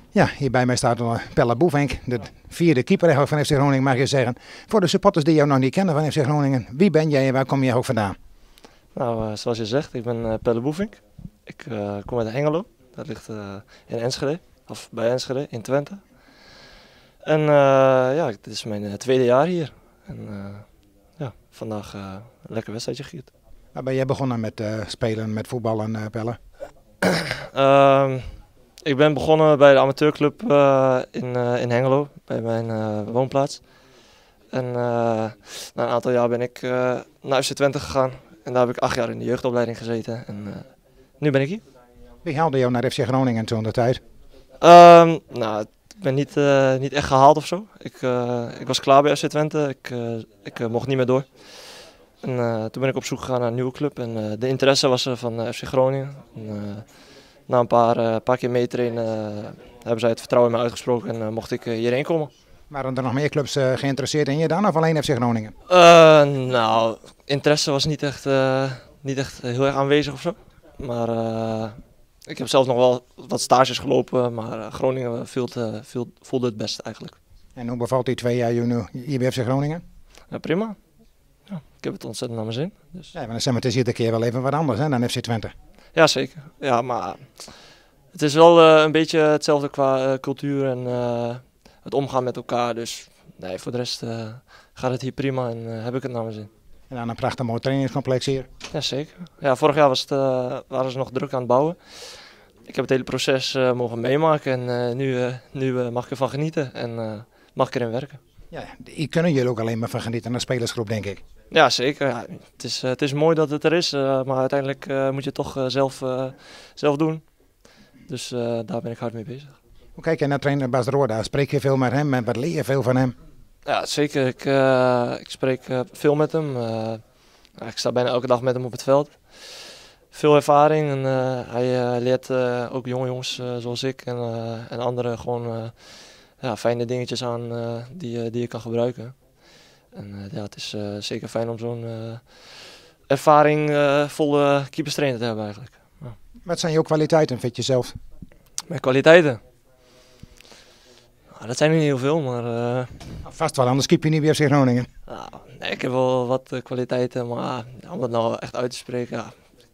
Ja, hier bij mij staat Pelle Boefink, de vierde keeper eigenlijk van FC Groningen, mag je zeggen. Voor de supporters die jou nog niet kennen van FC Groningen, wie ben jij en waar kom je ook vandaan? Nou, zoals je zegt, ik ben Pelle Boefink. Ik kom uit Hengelo, dat ligt in Enschede, of bij Enschede in Twente. En ja, dit is mijn tweede jaar hier. En ja, vandaag een lekker wedstrijdje gevierd. Waar ben jij begonnen met spelen, met voetballen, Pelle? Ik ben begonnen bij de amateurclub in Hengelo, bij mijn woonplaats. En na een aantal jaar ben ik naar FC Twente gegaan. En daar heb ik 8 jaar in de jeugdopleiding gezeten. En nu ben ik hier. Wie haalde jou naar FC Groningen toen de tijd? Nou, ik ben niet echt gehaald of zo. Ik was klaar bij FC Twente. Ik mocht niet meer door. En toen ben ik op zoek gegaan naar een nieuwe club. En de interesse was er van FC Groningen. En, na een paar keer meetrainen hebben zij het vertrouwen in me uitgesproken en mocht ik hierheen komen. Waren er nog meer clubs geïnteresseerd in je dan of alleen FC Groningen? Nou, interesse was niet echt heel erg aanwezig of zo. Maar ik heb zelfs nog wel wat stages gelopen, maar Groningen voelde het best eigenlijk. En hoe bevalt die 2 jaar hier bij FC Groningen? Ja, prima. Ja, ik heb het ontzettend naar mijn zin. Dus. Ja, maar het is iedere keer wel even wat anders hè, dan FC Twente. Ja, zeker. Ja, maar het is wel een beetje hetzelfde qua cultuur en het omgaan met elkaar. Dus nee, voor de rest gaat het hier prima en heb ik het naar mijn zin. En dan een prachtig mooi trainingscomplex hier. Ja, zeker. Ja, vorig jaar waren ze nog druk aan het bouwen. Ik heb het hele proces mogen meemaken en nu mag ik ervan genieten en mag ik erin werken. Ja, hier kunnen jullie ook alleen maar van genieten als spelersgroep, denk ik. Ja, zeker. Ja, het is mooi dat het er is, maar uiteindelijk moet je het toch zelf doen. Dus daar ben ik hard mee bezig. Hoe kijk je naar trainer Bas Roorda? Spreek je veel met hem en wat leer je veel van hem? Ja, zeker. Ik spreek veel met hem. Ik sta bijna elke dag met hem op het veld. Veel ervaring en hij leert ook jonge jongens zoals ik en anderen gewoon ja, fijne dingetjes aan die je kan gebruiken. En ja, het is zeker fijn om zo'n ervaringvolle keeperstrainer te hebben eigenlijk. Ja. Wat zijn jouw kwaliteiten, vind je zelf? Mijn kwaliteiten? Nou, dat zijn er niet heel veel, maar... Vast wel, anders keep je niet weer FC Groningen. Nou, nee, ik heb wel wat kwaliteiten, maar om dat nou echt uit te spreken, ja,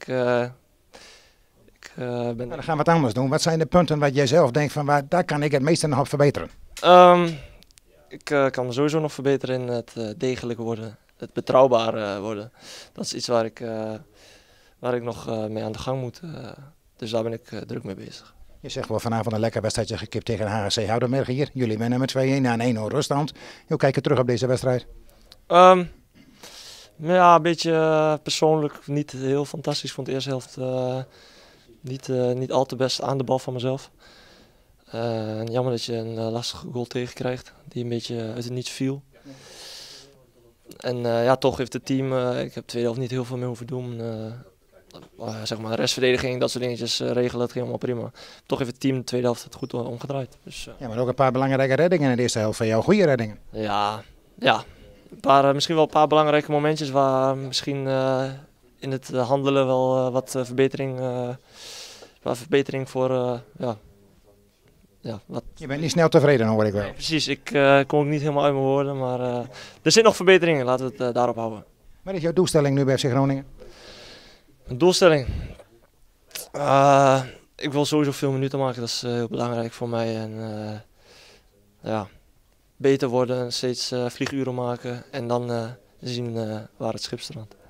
ben... Dan gaan we wat anders doen. Wat zijn de punten waar jij zelf denkt van daar kan ik het meeste nog op verbeteren? Ik kan me sowieso nog verbeteren in het degelijk worden, het betrouwbaar worden. Dat is iets waar ik nog mee aan de gang moet, dus daar ben ik druk mee bezig. Je zegt wel vanavond een lekker wedstrijdje gekipt tegen HGC Houdenberg hier. Jullie winnen met 2-1 na een 1-0 ruststand. Hoe kijk je terug op deze wedstrijd? Ja, een beetje persoonlijk niet heel fantastisch. Ik vond de eerste helft niet al te best aan de bal van mezelf. Jammer dat je een lastige goal tegenkrijgt die een beetje uit het niets viel. En ja, toch heeft het team, ik heb de tweede helft niet heel veel meer hoeven doen. Zeg maar restverdediging, dat soort dingetjes regelen, dat ging allemaal prima. Toch heeft het team de tweede helft het goed omgedraaid. Dus, ja, maar ook een paar belangrijke reddingen in de eerste helft van jou. Goede reddingen. Ja. Misschien wel een paar belangrijke momentjes waar misschien in het handelen wel wat verbetering voor... Ja, wat... Je bent niet snel tevreden, hoor ik wel. Nee, precies, ik kom ook niet helemaal uit mijn woorden, maar er zit nog verbeteringen, laten we het daarop houden. Wat is jouw doelstelling nu bij FC Groningen? Een doelstelling? Ik wil sowieso veel minuten maken, dat is heel belangrijk voor mij. En ja, beter worden, steeds vlieguren maken en dan zien waar het schip strandt.